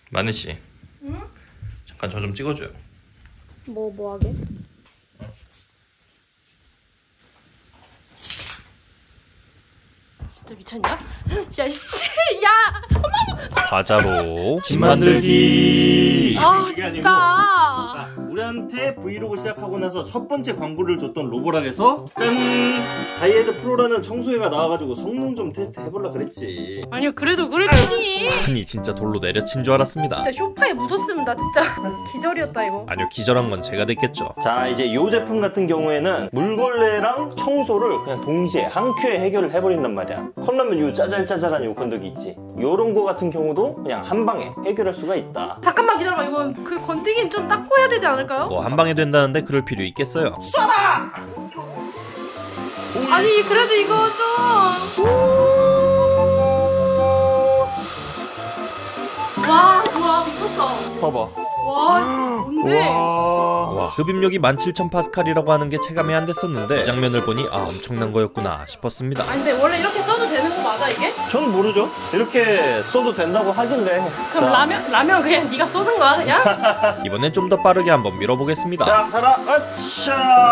마느씨. 응? 잠깐 저 좀 찍어줘요. 뭐 하게? 진짜 미쳤냐? 야 씨, 야! 과자로 집 만들기. 아 진짜. 우리한테 브이로그 시작하고 나서 첫 번째 광고를 줬던 로보락에서 짠! 다이에드 프로라는 청소기가 나와가지고 성능 좀 테스트 해볼라 그랬지. 아니요 그래도 그렇지. 아니 진짜 돌로 내려친 줄 알았습니다. 진짜 쇼파에 묻었으면 나 진짜 기절이었다 이거. 아니요 기절한 건 제가 됐겠죠. 자 이제 이 제품 같은 경우에는 물걸레랑 청소를 그냥 동시에 한 큐에 해결을 해버린단 말이야. 컵라면 요 짜잘짜잘한 요 건더기 있지, 요런 거 같은 경우도 그냥 한 방에 해결할 수가 있다. 잠깐만 기다려봐. 이건 그 건더기는 좀 닦고 해야 되지 않을까요? 뭐 한 방에 된다는데 그럴 필요 있겠어요? 아니 그래도 이거 좀. 와 미쳤다. 봐봐. 와 뭔데? 와 흡입력이 17,000파스칼이라고 하는 게 체감이 안 됐었는데 이 장면을 보니 아 엄청난 거였구나 싶었습니다. 아니 근데 원래 이렇게 써도 되는 거 맞아 이게? 저는 모르죠. 이렇게 써도 된다고 하길래. 그럼 라면 그냥 네가 쏟은 거야 그냥? 이번엔 좀 더 빠르게 한번 밀어보겠습니다. 자 가라. 아차.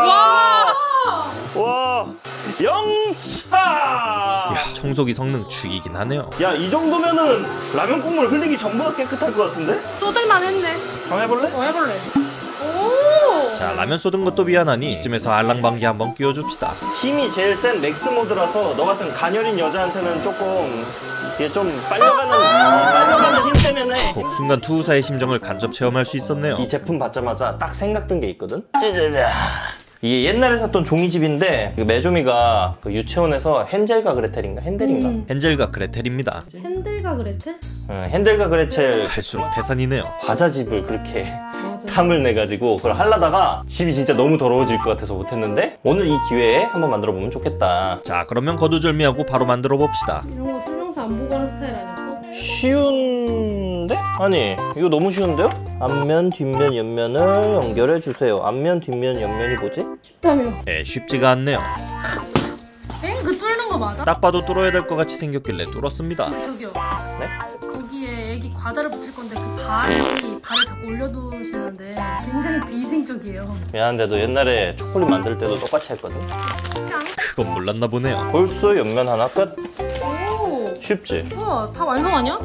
와 영차. 야 청소기 성능 죽이긴 하네요. 야 이 정도면은 라면 국물 흘리기 전보다 깨끗할 것 같은데? 쏟을만 했네. 한번 해볼래? 해볼래. 오. 자 라면 쏟은 것도 미안하니 이쯤에서 알랑방기 한번 끼워줍시다. 힘이 제일 센 맥스 모드라서 너 같은 가녀린 여자한테는 조금 이게 좀 빨려가는 힘 때문에 순간 투우사의 심정을 간접 체험할 수 있었네요. 이 제품 받자마자 딱 생각든 게 있거든? 짜자자. 이게 옛날에 샀던 종이집인데 그 메조미가 그 유치원에서 헨젤과 그레텔인가? 핸델인가? 헨젤과 그레텔입니다. 핸들과 그레텔? 헨델과 그레텔 갈수록 태산이네요. 과자집을 그렇게 맞아. 탐을 내가지고 그걸 하려다가 집이 진짜 너무 더러워질 것 같아서 못했는데 오늘 이 기회에 한번 만들어 보면 좋겠다. 자 그러면 거두절미하고 바로 만들어 봅시다. 이런 거 설명서 안 보고 하는 스타일 아니었어? 쉬운데? 아니 이거 너무 쉬운데요? 앞면, 뒷면, 옆면을 연결해 주세요. 앞면, 뒷면, 옆면이 뭐지? 쉽다며. 네 쉽지가 않네요. 그 뚫는 거 맞아? 딱 봐도 뚫어야 될 것 같이 생겼길래 뚫었습니다. 저기요. 네? 거기에 애기 과자를 붙일 건데 그 발을 자꾸 올려두시는데 굉장히 비위생적이에요. 미안한데도 옛날에 초콜릿 만들 때도 똑같이 했거든. 샹. 그건 몰랐나 보네요. 벌써 옆면 하나 끝? 오. 쉽지? 우와 다 완성 아니야?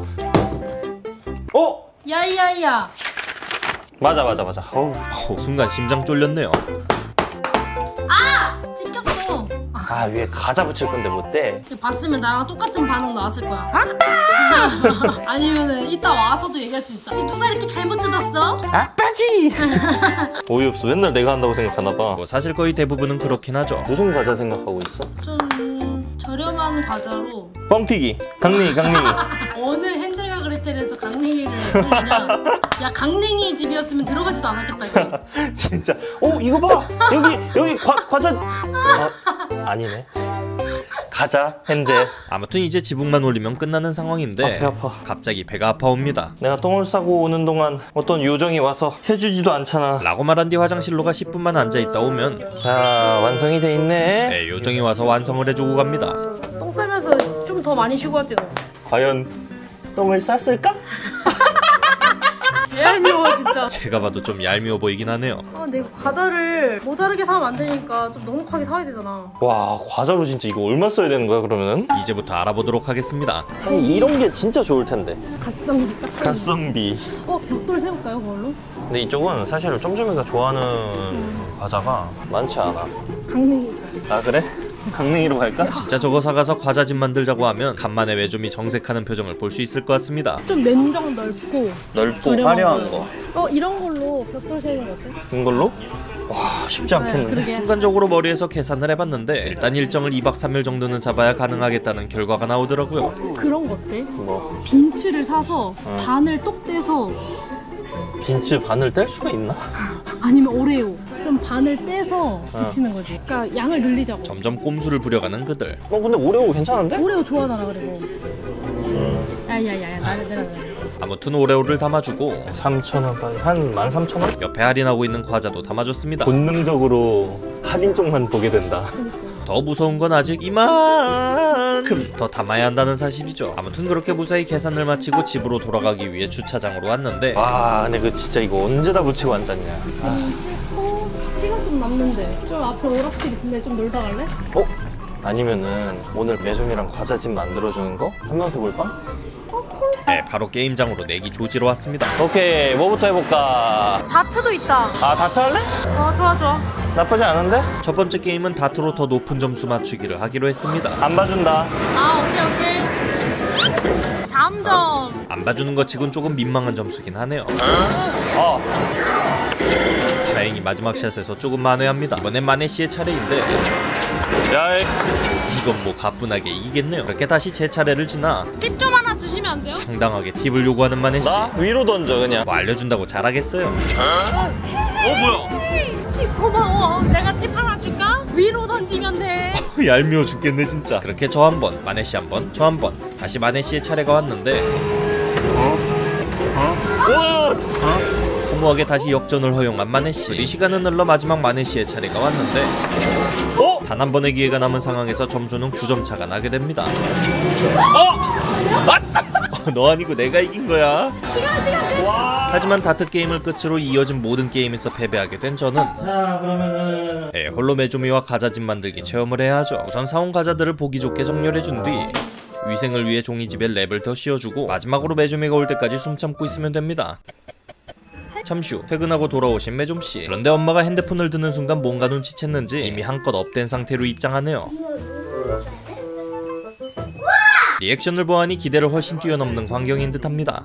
어? 야이야이야. 맞아. 어우. 순간 심장 쫄렸네요. 찍혔어. 아 위에 과자 붙일 건데 뭐 때? 봤으면 나랑 똑같은 반응 나왔을 거야. 아니면은 이따 와서도 얘기할 수 있어. 누가 이렇게 잘못 뜯었어? 아빠지! 어이없어. 맨날 내가 한다고 생각하나 봐. 뭐 사실 거의 대부분은 그렇긴 하죠. 무슨 과자 생각하고 있어? 좀 저렴한 과자로. 뻥튀기. 강냉이. 어느 헨젤과 그레텔에서 강냉이를 하냐? 야 강냉이 집이었으면 들어가지도 않았겠다 이거. 진짜. 이거 봐. 여기 과자. 아니네. 가자 헨젤. 아무튼 이제 지붕만 올리면 끝나는 상황인데 배 아파. 갑자기 배가 아파옵니다. 내가 똥을 싸고 오는 동안 어떤 요정이 와서 해주지도 않잖아. 라고 말한 뒤 화장실로 가 10분만 앉아있다 오면 자 완성이 돼 있네. 네 요정이 와서 완성을 해주고 갑니다. 똥 싸면서 좀 더 많이 쉬고 왔지 너. 과연 똥을 쌌을까? 얄미워 진짜. 제가 봐도 좀 얄미워 보이긴 하네요. 근데 이거 과자를 모자르게 사면 안 되니까 좀 넉넉하게 사야 되잖아. 와 과자로 진짜 이거 얼마 써야 되는 거야 그러면은? 이제부터 알아보도록 하겠습니다. 참 이런 게 진짜 좋을 텐데. 갓성비 딱. 가성비. 벽돌 세울까요 그걸로? 근데 이쪽은 사실 쫌쫌이가 좋아하는 과자가 많지 않아. 강냉이. 아 그래? 강냉이로 갈까? 진짜 저거 사가서 과자집 만들자고 하면 간만에 메조미 정색하는 표정을 볼 수 있을 것 같습니다. 좀 면적 넓고 넓고 저렴한 화려한 거. 거. 이런 걸로 벽돌 세우는 거 어때? 이걸로? 와 쉽지 않겠는데. 그러게. 순간적으로 머리에서 계산을 해봤는데 일단 일정을 2박 3일 정도는 잡아야 가능하겠다는 결과가 나오더라고요. 그런 거 어때? 뭐 빈츠를 사서 반을 똑 떼서. 빈츠 반을 뗄 수가 있나? 아니면 오레오 좀 반을 떼서 붙이는 거지. 그러니까 양을 늘리자고. 점점 꼼수를 부려가는 그들. 근데 오레오 괜찮은데? 오레오 좋아하잖아 그리고. 야야야야 내가. 아무튼 오레오를 담아주고 3,000원 한 13,000원? 옆에 할인하고 있는 과자도 담아줬습니다. 본능적으로 할인 쪽만 보게 된다. 더 무서운 건 아직 이만큼 더 담아야 한다는 사실이죠. 아무튼 그렇게 무사히 계산을 마치고 집으로 돌아가기 위해 주차장으로 왔는데 와 근데 그 진짜 이거 언제 다 붙이고 앉았냐. 짐 싣고 시간 좀 남는데 좀 앞으로 오락실 있는데 좀 놀다 갈래? 어? 아니면은 오늘 매점이랑 과자집 만들어주는 거? 한 명한테 몰빵? 네, 바로 게임장으로 내기 조지러 왔습니다. 오케이 뭐부터 해볼까? 다트도 있다. 아 다트 할래? 좋아 좋아. 나쁘지 않은데? 첫 번째 게임은 다트로 더 높은 점수 맞추기를 하기로 했습니다. 안 봐준다. 오케이 3점. 안 봐주는 것 치곤 조금 민망한 점수긴 하네요. 다행히 마지막 샷에서 조금 만회합니다. 이번엔 마네씨의 차례인데 야 이건 뭐 가뿐하게 이기겠네요. 그렇게 다시 제 차례를 지나 팁 좀 하나 주시면 안 돼요? 당당하게 팁을 요구하는 마네씨. 나 위로 던져 그냥. 뭐 알려준다고 잘하겠어요. 뭐야? 팁 고마워. 내가 팁 하나 줄까? 위로 던지면 돼. 얄미워 죽겠네 진짜. 그렇게 저 한 번, 마네씨 한 번, 저 한 번. 다시 마네씨의 차례가 왔는데 허무하게 다시 역전을 허용한 마네씨. 이 시간은 흘러 마지막 마네씨의 차례가 왔는데 단 한 번의 기회가 남은 상황에서 점수는 9점 차가 나게 됩니다. 아싸! 너 아니고 내가 이긴 거야. 시간. 와. 하지만 다트 게임을 끝으로 이어진 모든 게임에서 패배하게 된 저는 자 그러면은 홀로 메조미와 과자집 만들기 체험을 해야 하죠. 우선 사온 과자들을 보기 좋게 정렬해준 뒤 위생을 위해 종이집에 랩을 더 씌워주고 마지막으로 메조미가 올 때까지 숨 참고 있으면 됩니다. 잠시 후 퇴근하고 돌아오신 메좀씨. 그런데 엄마가 핸드폰을 드는 순간 뭔가 눈치챘는지 이미 한껏 업된 상태로 입장하네요. 리액션을 보아하니 기대를 훨씬 뛰어넘는 광경인 듯합니다.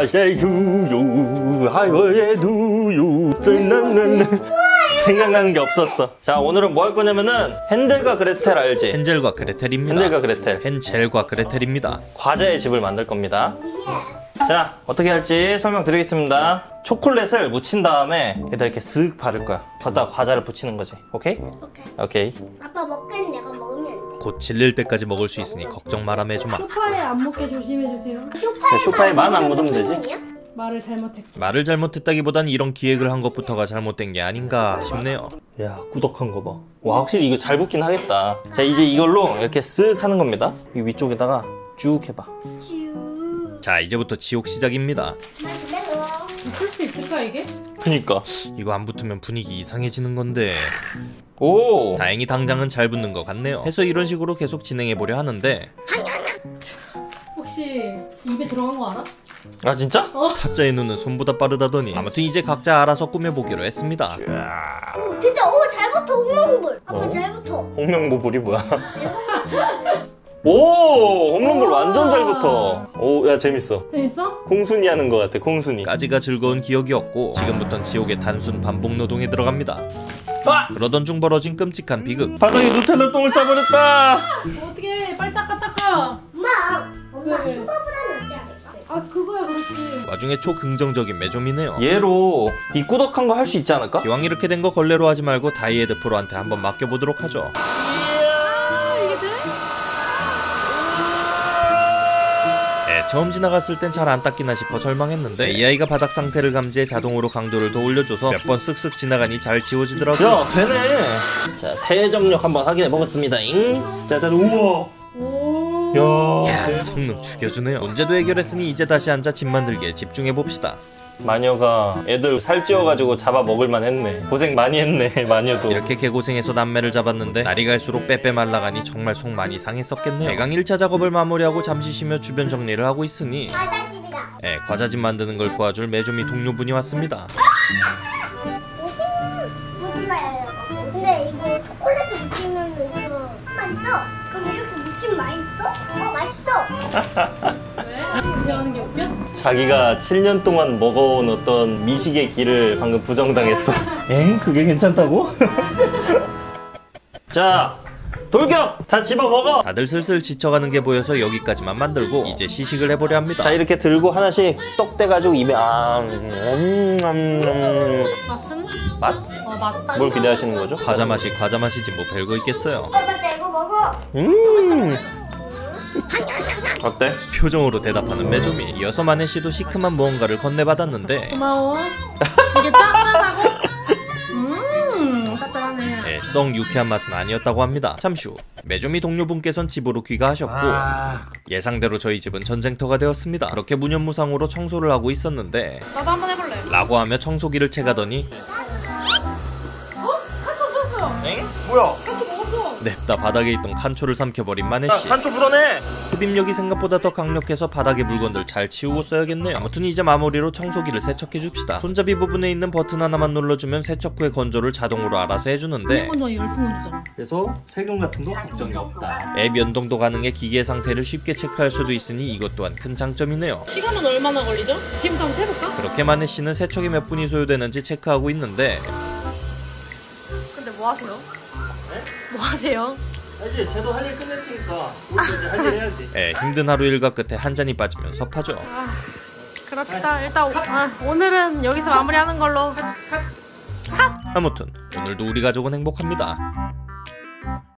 생각나는 게 없었어. 자 오늘은 뭐 할 거냐면은 헨델과 그레텔 알지? 헨젤과 그레텔입니다. 헨델과 그레텔. 헨젤과 그레텔입니다. 과자의 집을 만들 겁니다. 자 어떻게 할지 설명드리겠습니다. 초콜릿을 묻힌 다음에 여기다 이렇게 쓱 바를 거야. 거기다가 과자를 붙이는 거지. 오케이? 오케이. 아빠 먹겠는 내가 먹으면 돼. 곧 질릴 때까지 먹을 수 있으니 걱정 마라 메조마. 소파에 안 먹게 조심해주세요. 소파에 만 안 묻으면 되지? 말을 잘못했고. 말을 잘못했다기보단 이런 기획을 한 것부터가 잘못된 게 아닌가 싶네요. 야 꾸덕한 거 봐. 와 확실히 이거 잘 붙긴 하겠다. 자 이제 이걸로 이렇게 쓱 하는 겁니다. 이 위쪽에다가 쭉 해봐. 자 이제부터 지옥 시작입니다. 붙을 수 있을까 이게? 그니까. 이거 안 붙으면 분위기 이상해지는 건데. 오. 다행히 당장은 잘 붙는 것 같네요. 해서 이런 식으로 계속 진행해보려 하는데 혹시 입에 들어간 거 알아? 아 진짜? 타짜의 눈은 손보다 빠르다더니 아무튼 이제 각자 알아서 꾸며보기로 했습니다. 진짜 잘 붙어 홍명볼. 아빠 잘 붙어. 홍명보불이 뭐야? 오 홈런볼 완전 잘 붙어. 오 야 재밌어. 재밌어? 콩순이 하는 것 같아. 콩순이. 까지가 즐거운 기억이었고 지금부턴 지옥의 단순 반복 노동에 들어갑니다. 그러던 중 벌어진 끔찍한 비극. 바닥에 누텔라 똥을 싸버렸다. 어떻게 빨리 닦아. 엄마 왜? 슈퍼보다 낫지 않을까? 그거야 그렇지. 와중에 초긍정적인 메조미네요. 얘로 이 꾸덕한 거 할 수 있지 않을까? 기왕 이렇게 된 거 걸레로 하지 말고 다이에드 프로한테 한번 맡겨보도록 하죠. 이게 돼? 처음 지나갔을 땐 잘 안 닦이나 싶어 절망했는데 AI가 바닥 상태를 감지해 자동으로 강도를 더 올려줘서 몇 번 쓱쓱 지나가니 잘 지워지더라고요. 야 되네. 자 세정력 한번 확인해 보겠습니다. 짜잔. 우와. 오. 야. 성능 죽여주네요. 문제도 해결했으니 이제 다시 앉아 집 만들기에 집중해봅시다. 마녀가 애들 살찌워가지고 잡아 먹을만 했네. 고생 많이 했네 마녀도. 이렇게 개고생해서 남매를 잡았는데 날이 갈수록 빼빼 말라가니 정말 속 많이 상했었겠네요. 대강 1차 작업을 마무리하고 잠시 쉬며 주변 정리를 하고 있으니 과자집이다. 과자집 만드는 걸 도와줄 메조미 동료분이 왔습니다. 무슨 말이야 이거. 근데 이거 초콜릿을 묻히면 좀 맛있어. 그럼 이렇게 묻히면 맛있어? 맛있어. 왜? 이렇게 하는 게 웃겨? 자기가 7년 동안 먹어온 어떤 미식의 길을 방금 부정당했어. 엥? 그게 괜찮다고? 자 돌격! 다 집어먹어! 다들 슬슬 지쳐가는 게 보여서 여기까지만 만들고 이제 시식을 해보려 합니다. 자 이렇게 들고 하나씩 떡 떼가지고 입에 맛은? 맛? 맛. 뭘 기대하시는 거죠? 과자 맛이지 뭐 별거 있겠어요. 아빠 나 이거 먹어. 어때? 표정으로 대답하는 메조미. 이어서 마네씨도 시큼한 무언가를 건네받았는데 고마워. 이게 짠짠하고 짭짤한 하네. 네, 썩 유쾌한 맛은 아니었다고 합니다. 잠시 후 메조미 동료분께선 집으로 귀가하셨고 예상대로 저희 집은 전쟁터가 되었습니다. 그렇게 무념무상으로 청소를 하고 있었는데 나도 한번 해볼래. 라고 하며 청소기를 채가더니 칸초 썼어요. 엥? 뭐야? 칸초 먹었어. 냅다 바닥에 있던 칸초를 삼켜버린 마네씨. 칸초 불어내! 흡입력이 생각보다 더 강력해서 바닥의 물건들 잘 치우고 써야겠네요. 아무튼 이제 마무리로 청소기를 세척해줍시다. 손잡이 부분에 있는 버튼 하나만 눌러주면 세척 후의 건조를 자동으로 알아서 해주는데 건조가 열풍 건조잖아. 그래서 세균 같은 거 걱정이 없다. 앱 연동도 가능해 기계 상태를 쉽게 체크할 수도 있으니 이것 또한 큰 장점이네요. 시간은 얼마나 걸리죠? 지금부터 한번 세볼까? 그렇게 마네씨는 세척이 몇 분이 소요되는지 체크하고 있는데 근데 뭐 하세요? 뭐 하세요? 이제 쟤도 할 일 끝냈으니까 우리도 이제 할 일 해야지. 힘든 하루 일과 끝에 한 잔이 빠지면 섭하죠. 그럽시다. 일단 오늘은 여기서 마무리하는 걸로. 아무튼 오늘도 우리 가족은 행복합니다.